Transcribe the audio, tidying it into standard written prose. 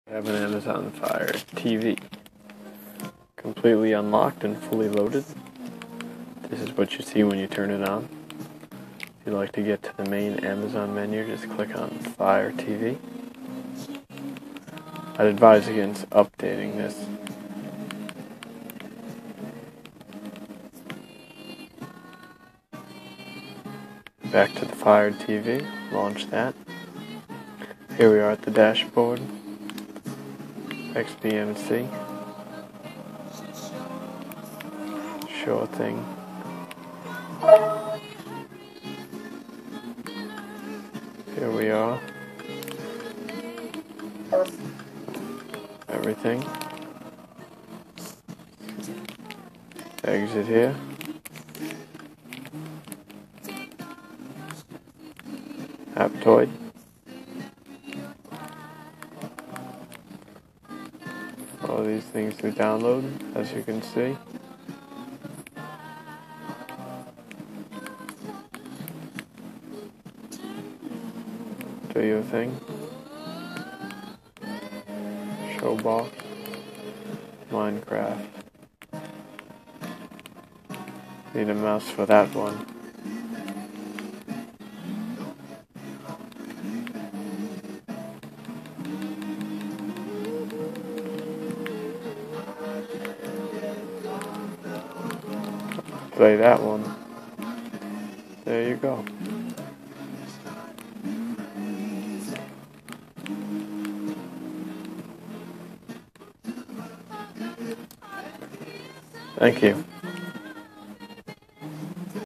I have an Amazon Fire TV, completely unlocked and fully loaded. This is what you see when you turn it on. If you'd like to get to the main Amazon menu, just click on FireTv. I'd advise against updating this. Back to the Fire TV, launch that. Here we are at the dashboard. XBMC. Sure thing. Here we are. Everything. Exit here. Aptoid. All these things to download, as you can see. Do your thing. Showbox. Minecraft. Need a mouse for that one. Play that one. There you go. Thank you.